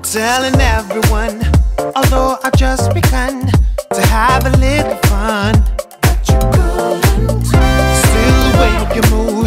telling everyone, although I just begun to have a little fun, but you couldn't. Still the way you move